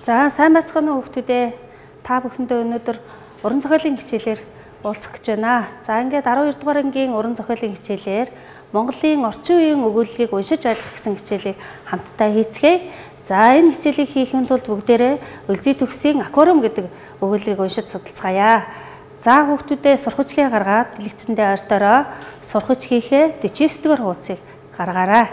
За сайн байцгаана уу хүүхдүүдээ. Та бүхэндээ өнөөдөр уран зохиолын хичээлээр уулзах гэж байна. За ингээд 12 дугаар ангийн уран зохиолын хичээлээр Монголын орчин үеийн өгүүллийг уншиж ойлгох гэсэн хичээлийг хамтдаа хийцгээе. За энэ хичээлийг хийхин тулд бүгдээрээ Өлзий төгсийн аквариум гэдэг өгүүллийг уншиж судалцгаая. За хүүхдүүдээ сурхичгээ гаргаад дэлгэцэндээ ойртоороо сурхичгийнхээ 49 дугаар хуудсыг гаргаарай.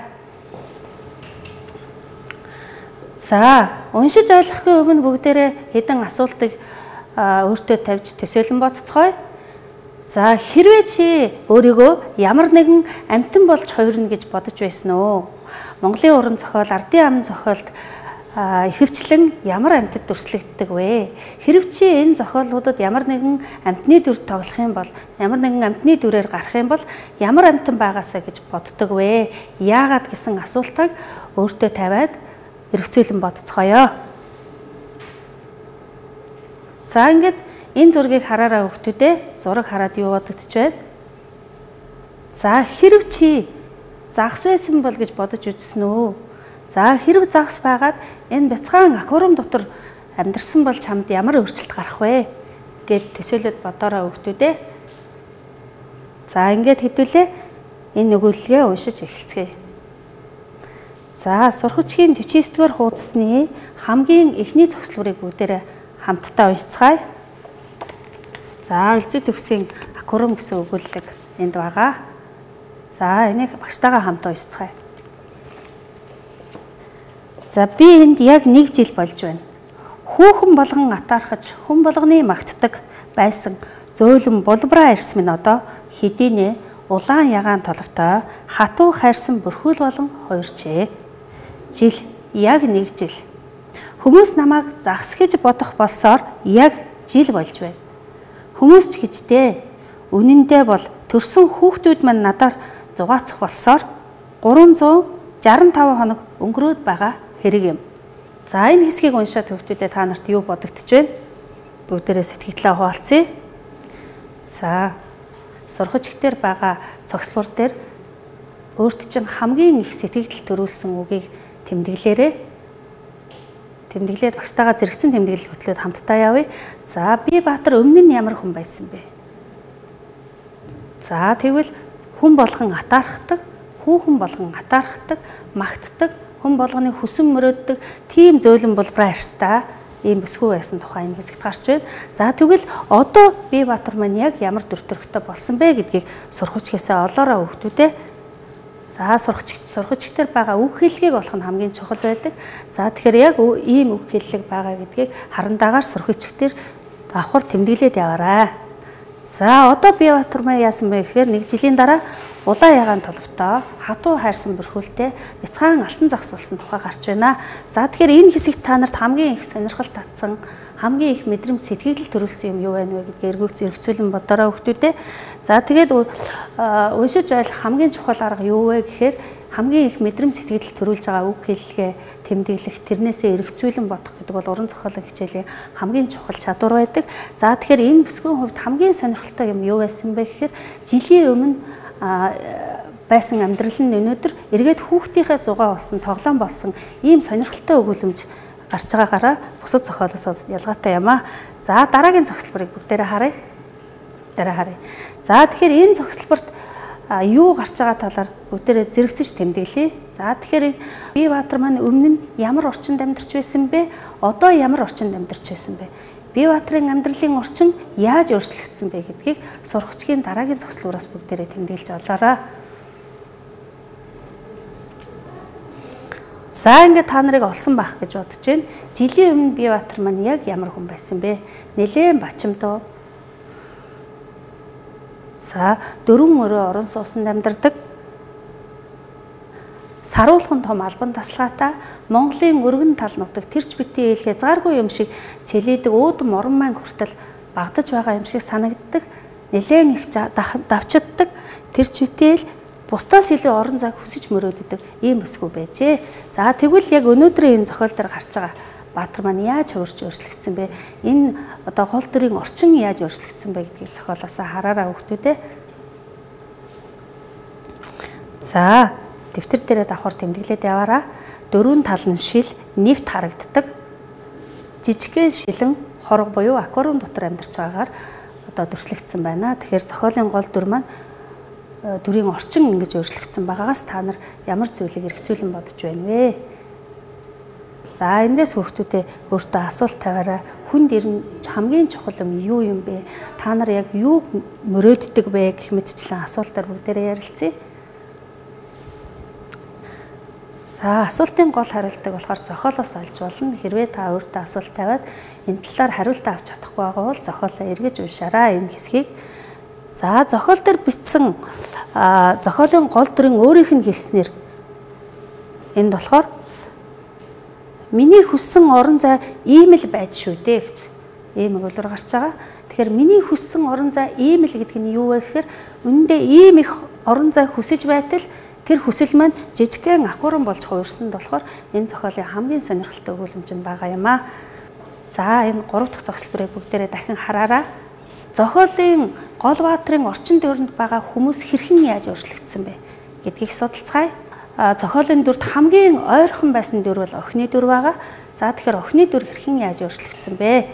За уншиж ойлгохын өмнө бүгдээрээ хэдэн асуултыг өөртөө тавьж төсөөлөн бодцгоё. За хэрвээ чи өөрийгөө ямар нэгэн амьтан болж хувирна гэж бодож байсан уу? Монголын уран зохиол, ардын ам зохиолд ихэвчлэн ямар амьтад дүрслэгддэг вэ? Хэрв чи энэ зохиолуудад ямар нэгэн амьтны дүр тоглох юм бол, ямар нэгэн амьтны дүрээр гарах юм бол ямар амьтан байгаасаа гэж боддог вэ? Яагаад гэсэн асуултыг өөртөө тавиад эргцүүлэн бодцгоё. За ингээд энэ зургийг хараарай хүүхдүүдээ. Зураг хараад юу бодогдож байна? За хэрв чи загас байсан бол гэж бодож үзсэн үү? За хэрв загас байгаад энэ бяцхан аквариум дотор амьдарсан бол чамд ямар өөрчлөлт гарах вэ? Гэд төсөөлөд бодоорой хүүхдүүдээ. За ингээд хэдүүлээ энэ өгүүлэлгээ уншиж эхэлцгээе. За сурхичгийн 49 дугаар хуудасны хамгийн эхний зохицлуурыг бүгдээрээ хамтдаа уншицгаая. За Өлзий төгсийн аквариум гэсэн өгүүлэлэг энд байгаа. За энийг багштайгаа хамт уншицгаая. За би энд яг 1 жил болж байна. Хүүхэн болгон атаархаж хүн болгоны магтдаг байсан зөөлөн булбраа ирс минь одоо хэдийнэ улаан ягаан толовтой хатуу хайрсан бүрхүүл болон хуурчээ. Жил яг 1 жил. Хүмүүс намайг загас гэж бодох болсоор яг жил болж байна. Хүмүүс ч гэжтэй үнэндээ бол төрсөн хүүхдүүд маань надаар зугаацах болсоор 365 хоног өнгөрөөд байгаа хэрэг юм. За энэ хэсгийг уншаад хүүхдүүдээ та нарт юу бодогдож байна? Бүгдээрээ сэтгэлдээ хуваалцъя. За сурхичгтэр байгаа цогцлбор дээр өөрт чинь хамгийн их сэтгэл төрүүлсэн үгийг тэмдэглээрэй. Тэмдэглээд багштайгаа зэрэгцэн тэмдэглэл хөтлөөд хамтдаа явъя. За би Баатар өмнө нь ямар хүн байсан бэ? За тэгвэл хүн болгон атаархдаг, хүүхэн болгон атаархдаг, магтдаг, хүн болгоны хүсэн мөрөөддөг тийм зөөлөн булбраа арьстай ийм бүсгүй байсан тухай энэ хэсэгт гарч байна. За тэгвэл одоо би Баатар маань яг ямар дүр төрхтэй болсон бэ гэдгийг сурхичгээсээ олоорой хүүхдүүдээ. За сурхичгтэр байгаа үг хэллэгийг олох нь хамгийн чухал байдаг. За тэгэхээр яг ийм үг хэллэг байгаа гэдгийг харандагаар сурхичгтэр давхар тэмдэглээд яваарай. За одоо би Баатар маань яасан бэ гэхээр 1 жилийн дараа улаан ягаан толовтой хатуу хайрсан бүрхүүлтэй бяцхан алтан загас болсон тухай гарч байна. За тэгэхээр энэ хэсэгт та нарт хамгийн их сонирхол татсан, хамгийн их мэдрэмж сэтгэл төрүүлсэн юм юу байна вэ гэдгийг эргцүүлэн бодорой хүүхдүүдээ. За тэгээд уншиж ойлгох хамгийн чухал арга юу вэ гэхээр хамгийн их мэдрэмж сэтгэл төрүүлж байгаа үг хэллэгээ тэмдэглэх, тэрнээсээ эргцүүлэн бодох гэдэг бол уран зохиолын хичээлийн хамгийн чухал чадвар байдаг. За тэгэхээр энэ бүсгүйн хувьд хамгийн сонирхолтой юм юу байсан бэ гэхээр жилийн өмнө байсан амьдрал нь өнөөдөр эргээд хүүхдийнхээ зугаа болсон, тоглоом болсон ийм сонирхолтой өгүүлэмж гарч байгаагаараа бусад зохиолоос ялгаатай юм аа. За дараагийн зохицлборыг бүгдээрээ харъя. За тэгэхээр энэ зохицлборт юу гарч байгаа талаар бүгдээрээ зэрэгцэж тэмдэглэе. За тэгэхээр би Баатар маань өмнө нь ямар орчинд амьдарч байсан бэ? Одоо ямар орчинд амьдарч байсан бэ? Би Баатарын амьдралын орчин яаж өөрчлөгдсөн бэ гэдгийг сурхичгийн дараагийн зохицлбороос бүгдээрээ тэмдэглэж олоорой. За ингээд та нарыг олсон байх гэж бодож байна. Жилийн өмнө би Баатар маань яг ямар хүн байсан бэ? Нэлээд бачимдуу. За 4 өрөө орон суусанд амьдардаг. Саруулхан том албан тасалгаатай Монголын өргөн тал нутаг тэрч битгий хязгааргүй юм шиг цэлийдэг уудам орон маань хүртэл багдаж байгаа юм шиг санагддаг. Нэлээд их давчддаг тэрч битгий бусдаас илүү орон зайг хүсэж мөрөөддөг ийм бүсгүй байжээ. За тэгвэл яг өнөөдрийн энэ зохиол дээр гарч байгаа Баатар маань яаж өөрчлөгдсөн бэ? Энэ одоо гол дүрийн орчин яаж өөрчлөгдсөн бэ гэдгийг зохиолоос хараарай хүүхдүүдээ. За дэвтэр дээрээ давхар тэмдэглээд яваарай. 4 тал нь шил нэвт харагддаг. жижигхэн шилэн хорго буюу аквариум дотор амьдарч байгаагаар одоо дүрслэгдсэн байна. Тэгэхээр зохиолын гол дүр маань дүрийн орчин ингэж өөрчлөгдсөн байгаагаас та нар ямар зүйлийг эргцүүлэн бодож байна вэ? За эндээс хүүхдүүдээ өөртөө асуулт тавиараа хүнд ирнэ хамгийн чухал юу юм бэ? Та нар яг юу мөрөөддөг вэ гэх мэтчлэн асуултаар бүгдээрээ ярилцъя. За асуултын гол хариултыг болохоор зохиолоос олж болно. Хэрвээ та өөртөө асуулт тавиад энэ талаар хариулт авч чадахгүй байгаа бол зохиолоо эргэж уншаарай энэ хэсгийг. За зохиол дээр бичсэн зохиолын гол дүрийн өөрийнх нь хэлснээр энд болохоор миний хүссэн орон зай ийм л байд шүү дээ гэж ийм өгүүлбэр гарч байгаа. Тэгэхээр миний хүссэн орон зай ийм л гэдэг нь юу вэ гэхээр үнэндээ ийм их орон зай хүсэж байтал тэр хүсэл маань жижигхэн аквариум болж хуурсанд болохоор энэ зохиолын хамгийн сонирхолтой өгүүлэмж нь байгаа юм аа. За энэ 3 дахь зохиолборыг бүгдээрээ дахин хараарай. Зохиолын гол баатрын орчин тойронд байгаа хүмүүс хэрхэн яаж өөрчлөгдсөн бэ гэдгийг судалцгаая. Зохиолын дүрд хамгийн ойрхон байсан дүр бол охины дүр байгаа. За тэгэхээр охины дүр хэрхэн яаж өөрчлөгдсөн бэ?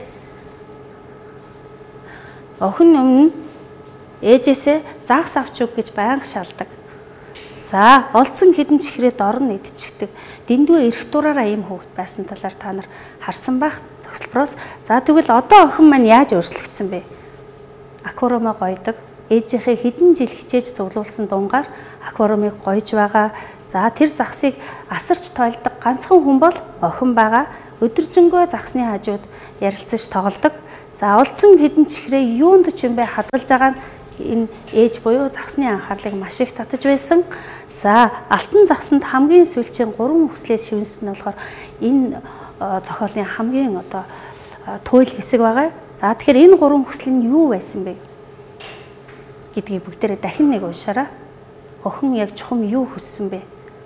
Охин өмнө ээжээсээ загас авч өг гэж байнга шалдаг. За олдсон хэдэн чихрээд орон идчихдэг. Дэндүү эрх дураараа ийм хүүхэд байсан талаар та нар харсан байх зохиолбороос. За тэгвэл одоо охин маань яаж өөрчлөгдсөн бэ? Аквариумаа гойдог. Ээжийнхээ хэдэн жил хичээж зөвлүүлсэн дунгаар аквариумыг гойж байгаа. За тэр загсыг асарч тойлдог ганцхан хүн бол охин байгаа. Өдөржингөө загсны хажууд ярилцаж тоглодог. За олдсон хэдэн чихрээ юунд ч юм бэ хадгалж байгаа нь энэ ээж буюу загсны анхаарлыг маш их татаж байсан. За алтан загсанд хамгийн сүүлчийн 3 хүслээс шивнэсэн нь болохоор энэ зохиолын хамгийн одоо туйл хэсэг байгаа. За тэгэхээр энэ 3 хүсэл нь юу байсан бэ гэдгийг бүгдээрээ дахин нэг уншаарай. Охин яг чухам юу хүссэн бэ?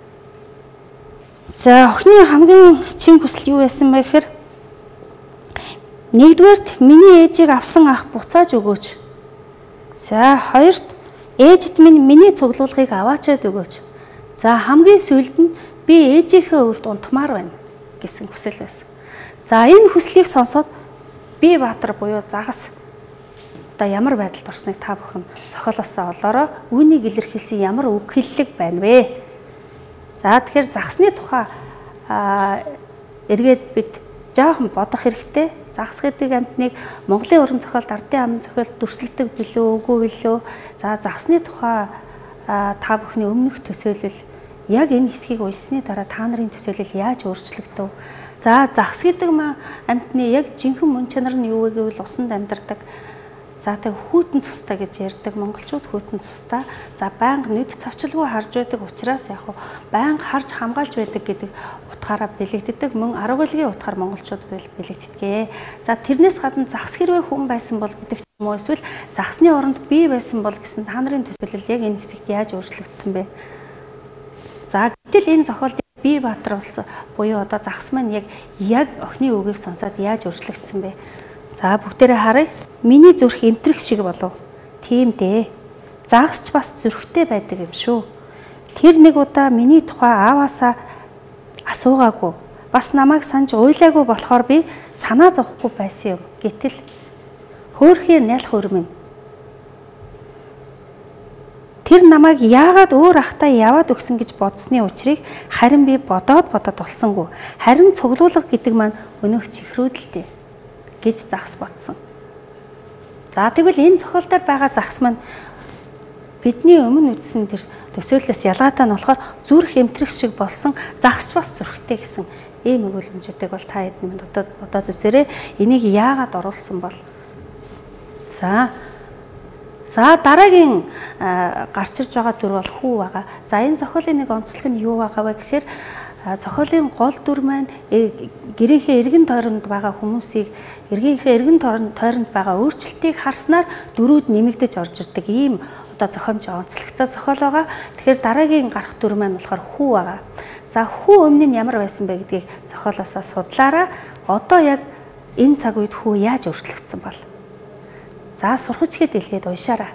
За охины хамгийн чин хүсэл юу байсан бэ гэхээр нэгдүгээрт миний ээжийг авсан ах буцааж өгөөч. За хоёрт ээжид минь миний цуглуулгыг аваачаад өгөөч. За хамгийн сүүлд нь би ээжийнхээ урд унтмаар байна гэсэн хүсэл байсан. За энэ хүслийг сонсоод би Баатар буюу загас одоо ямар байдалд орсныг та бүхэн зохиолоосоо олоорой. Үүнийг илэрхийлсэн ямар үг хэллэг байна вэ? За тэгэхээр загсны тухай эргээд бид жоохон бодох хэрэгтэй. Загас гэдэг амьтныг Монголын уран зохиолд ардын амын зохиолд дүрсэлдэг билүү, үгүй билүү? За загсны тухай та бүхний өмнөх төсөөлөл яг энэ хэсгийг уншсны дараа та нарын төсөөлөл яаж өөрчлөгдөв? За загас гэдэг амьтны яг жинхэнэ мөн чанар нь юу вэ гэвэл усанд амьдардаг. За тэг хүйтэн цустай гэж ярьдаг монголчууд хүйтэн цустай. За байнга нүд цавчилгүй харж байдаг учраас яг байнга харж хамгаалж байдаг гэдэг утгаараа бэлэгддэг. Мөн арга билгийн утгаар монголчууд бэлэгддэг. За тэрнээс гадна загас хэрвээ хүн байсан бол гэдэг юм уу эсвэл загасны оронд бий байсан бол гэсэн та нарын төсөөлөл яг энэ хэсэгт яаж өөрчлөгдсөн бэ? За гэтэл энэ зохиолд би Баатар улс буюу одоо загас маань яг охины үгийг сонсоод яаж өөрчлөгдсөн бэ? За бүгдээрээ харъя. Миний зүрх эмтрэх шиг болов. Тийм дээ. Загасч бас зүрхтэй байдаг юм шүү. Тэр нэг удаа миний тухай ааваасаа асуугаагүй. Бас намайг санаж уйлаагүй болохоор би санаа зовхгүй байсан юм. Гэтэл хөөрхийн нялх өрмөн. Тэр намайг яагаад өөр ахтаа яваад өгсөн гэж бодсны учрыг харин би бодоод олсонгүй. Харин цуглуулга гэдэг маань өнөөх чихрүүдэлтэй гэж загас бодсон. За тэгвэл энэ зохиолдоор байгаа загас маань бидний өмнө үтсэн тэр төсөөллөөс ялгаатай нь болохоор зүрх эмтрэх шиг болсон загасч бас зүрхтэй гэсэн ийм өгүүлэмжүүдийг бол та хэд минь бодоод үзээрэй. Энийг яагаад оруулсан бол? За дараагийн гарч ирж байгаа дүр бол хүү байгаа. За энэ зохиолын нэг онцлог нь юу байгаа вэ гэхээр зохиолын гол дүр маань гэрийнхээ эргэн тойронд байгаа хүмүүсийг эргийнхээ эргэн тойронд байгаа өөрчлөлтийг харснаар дөрүүд нэмэгдэж орж ирдэг ийм одоо зохиомж онцлогтой зохиол байгаа. Тэгэхээр дараагийн гарах дүр маань болохоор хүү байгаа. За хүү өмнө нь ямар байсан бэ гэдгийг зохиолоосоо судлаараа одоо яг энэ цаг үед хүү яаж өөрчлөгдсөн бол? За сурхачгээд илгээд уншаарай.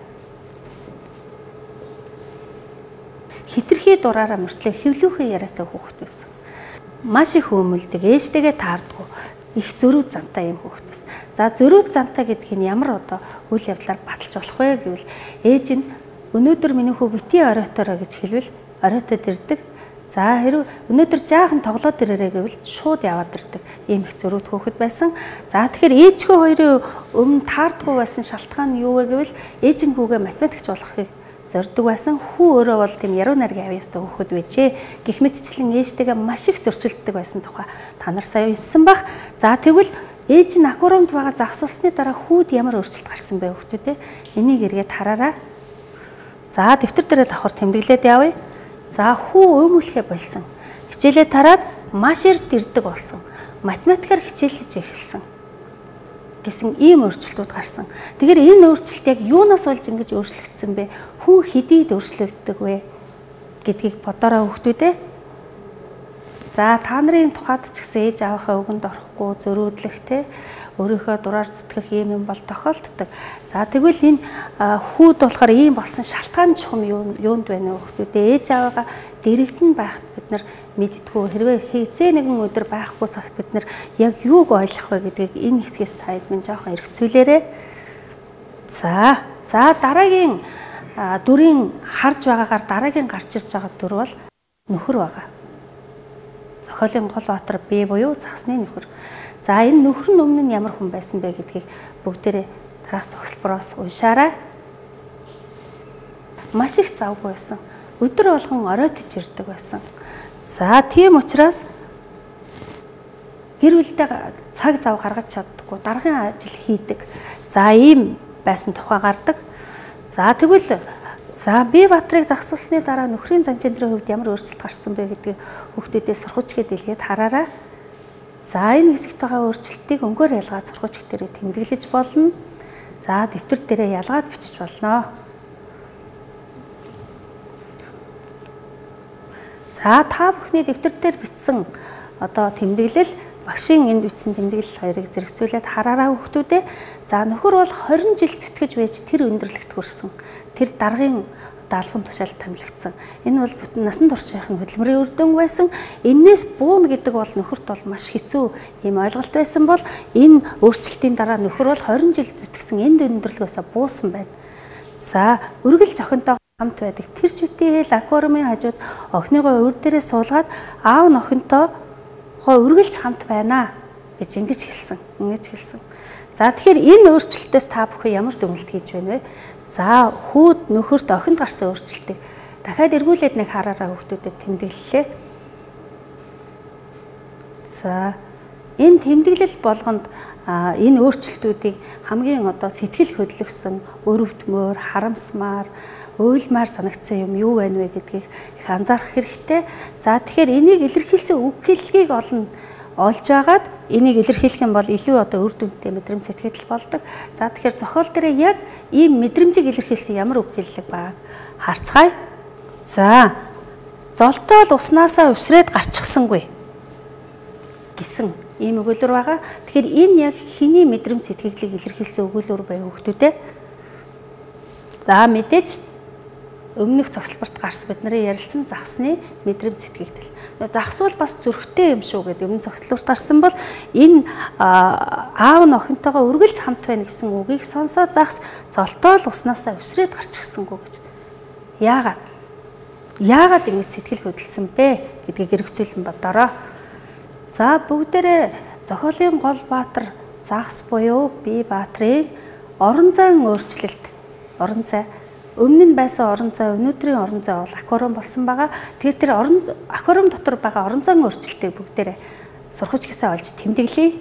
Хитрхи дураараа мөртлөө хэвлүүхэн яриатай хүүхэд байсан. Маш их өмөлдөг, ээжтэйгээ таардгүй. их зөрүүд зантай юм хүүхэд байсан. За зөрүүд зантай гэдэг нь ямар одоо үйл явдлаар баталж болох вэ гэвэл ээж нь өнөөдөр миний хүү битгий оройтойроо гэж хэлвэл оройтойд ирдэг. За хэрвээ өнөөдөр жаахан тоглоод ирээрэй гэвэл шууд яваад ирдэг. Ийм их зөрүүд хүүхэд байсан. За тэгэхээр ээжхөө хоёрын өмнө таардгүй байсан шалтгаан нь юу вэ гэвэл ээж нь хүүгээ математикч болохыг зорддог байсан. Хүү өөрөө бол тийм яруу найргийн авьяастай хүүхэд байжээ. Гэх мэтчлэн ээжтэйгээ маш их зөрчилддөг байсан тухай та нар сая уншсан бах. За тэгвэл ээж нь аквариумд байгаа загсуулсны дараа хүүд ямар өөрчлөлт гарсан бэ хүүхдүүдээ? Энийг эргээд хараарай. За дэвтэр дээрээ давхар тэмдэглээд явъя. За хүү өмүүлэхэ болсон. Хичээлээ тараад маш эрт ирдэг болсон. Математикаар хичээлж эхэлсэн гэсэн ийм өөрчлөлтүүд гарсан. Тэгэхээр энэ өөрчлөлт яг юунаас болж ингэж өөрчлөгдсөн бэ? Хүн хэдийд өөрчлөгддөг вэ гэдгийг бодорой хүүхдүүдээ. За та нарын тухайд ч гэсэн ээж аавынхаа үгэнд орохгүй зөрүүдлэх те өөрийнхөө дураар зүтгэх юм бол тохиолддог. За тэгвэл энэ хүүд болохоор ийм болсон шалтгаан чухам юунд байна вэ хүүхдүүдээ? Ээж аваагаа дэрэгдэн байхад бид нар мэдтгүү хэрвээ хизээ нэгэн өдөр байхгүй цагт бид нар яг юуг ойлгох вэ гэдгийг энэ хэсгээс таад минь жоохон эргцүүлээрэй. За дараагийн дүрийн харж байгаагаар дараагийн гарч ирж байгаа дүр бол нөхөр байгаа. Зохиолын гол баатар бие буюу загсны нөхөр. За энэ нөхөр нь өмнө нь ямар хүн байсан бэ гэдгийг бүгдээрээ дараах зохисолбороос уншаарай. Маш их завгүй байсан. Өдөр болгон оройтож ирдэг байсан. За тийм учраас гэр бүлдээ цаг зав гаргаж чаддаггүй, даргын ажил хийдэг. За ийм байсан тухай гардаг. За тэгвэл бие баатрыг загсуулсны дараа нөхрийн зан чанарын хувьд ямар өөрчлөлт гарсан бэ гэдгийг хүүхдүүдээ сургуучгээд илгээд хараарай. За энэ хэсэгт байгаа өөрчлөлтийг өнгөөр ялгаад сургуучид дээр тэмдэглэж болно. За дэвтэр дээрээ ялгаад бичиж болно. За та бүхний дэвтэр дээр бичсэн одоо тэмдэглэл багшийн энд бичсэн тэмдэглэл хоёрыг зэрэгцүүлээд хараарай хүүхдүүдээ. За нөхөр бол 20 жил зүтгэж байж тэр өндөрлөгт хүрсэн. Тэр даргын даалбан тушаалд томилогдсон. Энэ бол бүтэн насан туршийнхын хөдөлмөрийн үр дүн байсан. Эннээс бууна гэдэг бол нөхөрт бол маш хэцүү ийм ойлголт байсан бол энэ өөрчлөлтийн дараа нөхөр бол 20 жил зүтгэсэн энд өндөрлөгөөсөө буусан байна. За өргөл зохинтой хамт байдаг. Тэр жүтээл аквариумын хажууд охиныгоо өр дээрээ суулгаад аав нь охинтойгоо өргөлж хамт байна гэж ингэж хэлсэн. За тэгэхээр энэ өөрчлөлтөөс та бүхэн ямар дүгнэлт хийж байна вэ? За хүүд нөхөрт охинд гарсан өөрчлөлтийг дахиад эргүүлээд нэг хараараа хүүхдүүдэд тэмдэглэлээ. За энэ тэмдэглэл болгонд энэ өөрчлөлтүүдийг хамгийн одоо сэтгэл хөдлөсөн, өрөвдмөр, харамсмаар, уйлмаар санагдсан юм юу байна вэ гэдгийг их анзаарах хэрэгтэй. За тэгэхээр энийг илэрхийлсэн үг хэллэгийг олж агаад энийг илэрхийлэх юм бол илүү одоо үр дүнтэй мэдрэмж сэтгэл болдог. За тэгэхээр зохиол дээр яг ийм мэдрэмжийг илэрхийлсэн ямар үг хэллэг байгааг харцгаая. За золтоол уснаасаа өсрээд гарчихсангүй гэсэн ийм өгүүлбэр байгаа. Тэгэхээр энэ яг хэний мэдрэмж сэтгэлийг илэрхийлсэн өгүүлбэр байв хүүхдүүдээ. За мэдээж өмнөх зогсолборт гарсан бидний ярилцсан загсны мэдрэмж сэтгэгдэл. Загс бол бас зүрхтэй юм шүү гэдэг өмнө зогсолборт гарсан бол энэ аав нь охинтойгоо үргэлж хамт байна гэсэн үгийг сонсоо загс золтоол уснаасаа өсрээд гарчихсангүй гэж. Яагаад ингэж сэтгэл хөдлсөн бэ гэдгийг эргцүүлэн бодорой. За бүгдээрээ зохиолын гол баатар загс буюу бие баатрын орон зайн өөрчлөлт, орон зай өмнө нь байсан орон зай, өнөөдрийн орон зай бол аквариум болсон байгаа. Тэгэхээр тэр аквариум дотор байгаа орон зайн өөрчлөлтийг бүгдээрээ сургуучгисээ олж тэмдэглэе.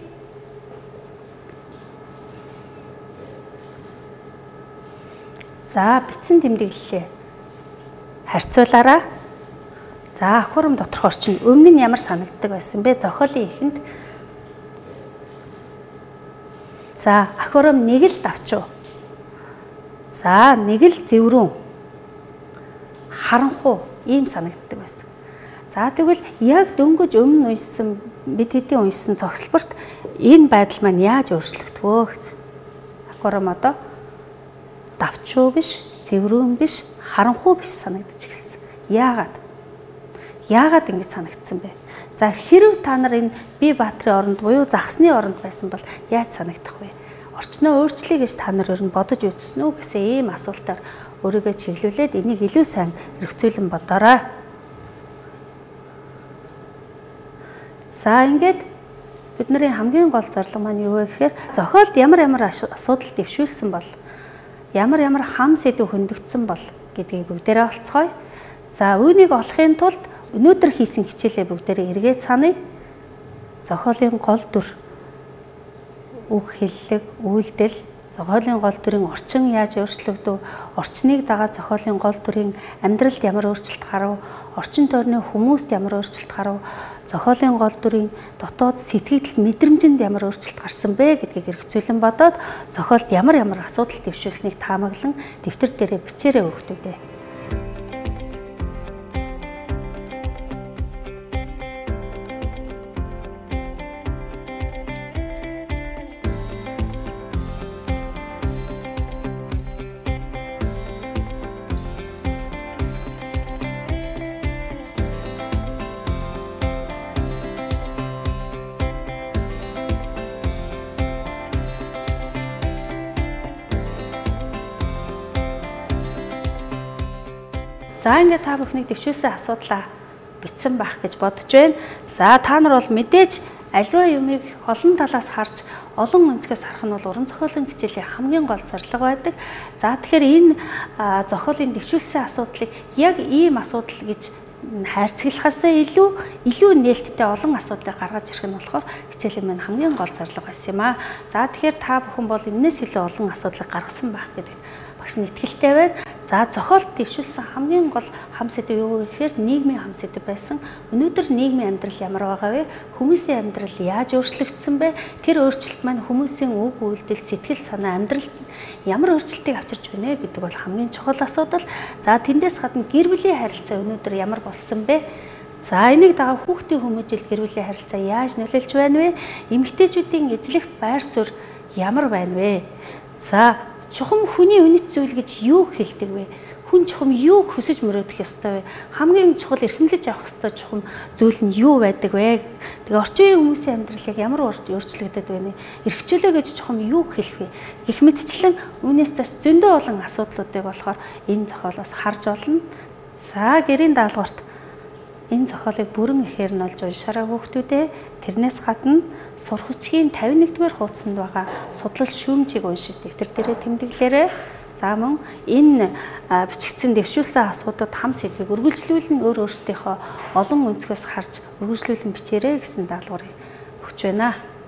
За бичсэн тэмдэглэлээ харьцуулаарай. За аквариум доторх орчин өмнө нь ямар санагддаг байсан бэ? Зохиолын эхэнд за аквариум нэг л давчуу. За нэг л зэврүүн харанхуу ийм санагддаг байсан. За тэгвэл яг дөнгөж өмнө уншсан бид хэдийн уншсан зогсолборт энэ байдал маань яаж өөрчлөгдвөө гэж. Аквариум одоо давчуу биш, зэврүүн биш, харанхуу биш санагдаж ирсэн. Яагаад ингэж санагдсан бэ? За хэрв та нар энэ бие баатрын оронд буюу загсны оронд байсан бол яаж санагдах вэ? Орчноо өөрчлөе гэж та нар ер нь бодож үзсэн үү гэсэн ийм асуултаар өөрийгөө чиглүүлээд энийг илүү сайн эргцүүлэн бодоорой. За ингээд бидний хамгийн гол зорилго маань юу вэ гэхээр зохиолд ямар асуудал дэвшүүлсэн бол ямар хам сэдв хөндөгдсөн бол гэдгийг бүгдээрээ олцгоё. За үүнийг олохын тулд өнөөдөр хийсэн хичээлээ бүгдээрээ эргээд саная. Зохиолын гол дүр, үг хэллэг, үйлдэл, зохиолын гол дүрийн орчин яаж өөрчлөгдөв, орчныг дагаад зохиолын гол дүрийн амьдралд ямар өөрчлөлт гарав, орчин тойрны хүмүүст ямар өөрчлөлт гарав, зохиолын гол дүрийн дотоод сэтгэгдэл мэдрэмжинд ямар өөрчлөлт гарсан бэ гэдгийг эргцүүлэн бодоод зохиолд ямар асуудал дэвшүүлсэнийг таамаглан дэвтэр дээрээ бичээрэй хүүхдүүдээ. За ингээд та бүхнийг дэвшүүлсэн асуудлаа бичсэн байх гэж бодож байна. За та нар бол мэдээж аливаа юмыг олон талаас харж олон өнцгөөс харах нь бол уран зохиолын хичээлийн хамгийн гол зорилго байдаг. За тэгэхээр энэ зохиолын дэвшүүлсэн асуудлыг яг ийм асуудал гэж хайрцаглахаас илүү нээлттэй олон асуудлыг гаргаж ирэх нь болохоор хичээлийн маань хамгийн гол зорилго байсан юм аа. За тэгэхээр та бүхэн бол энэс илүү олон асуудлыг гаргасан байх гэдэгт багш нь итгэлтэй байна. За зохиолд дэвшүүлсэн хамгийн гол хам сэдв юу гэхээр нийгмийн хам сэдв байсан. Өнөөдөр нийгмийн амьдрал ямар байгаа вэ? Хүмүүсийн амьдрал яаж өөрчлөгдсөн бэ? Тэр өөрчлөлт маань хүмүүсийн үг үйлдэл, сэтгэл санаа, амьдралд ямар өөрчлөлтийг авчирч байна гэдэг бол хамгийн чухал асуудал. За тэндээс гадна гэр бүлийн харилцаа өнөөдөр ямар болсон бэ? За энийг дагаад хүүхдийн хүмүүжил гэр бүлийн харилцаа яаж нөлөөлж байна вэ? Эмэгтэйчүүдийн эзлэх байр суурь ямар байна вэ? За чухам хүний үнэт зүйл гэж юу хэлдэг вэ? Хүн чухам юу хүсэж мөрөөдөх ёстой вэ? Хамгийн чухал эрхэмлэж авах ёстой чухам зүйл нь юу байдаг вэ? Тэгээ орчин үеийн хүмүүсийн амьдралыг ямар өөрчлөгдөд байна вэ? Эрхчлөө гэж чухам юу хэлэх вэ? Гэх мэтчлэн үүнээс цааш зөндөө олон асуудлуудыг болохоор энэ зохиолоос харж олно. За гэрийн даалгаварт энэ зохиолыг бүрэн ихээр нь олж уншаарай хүүхдүүдээ. Тэрнээс гадна сурах хүчгийн 51-р хуудсанд байгаа судлал шүүмжийг уншиж дэвтэр дээрээ тэмдэглээрэй. За мөн энэ бичигдсэн дэвшүүлсэн асуудлууд хам сэдвийг үргэлжлүүлэн өөрсдийнхөө олон өнцгөөс харж үргэлжлүүлэн бичээрэй гэсэн даалгаврыг өгч байна.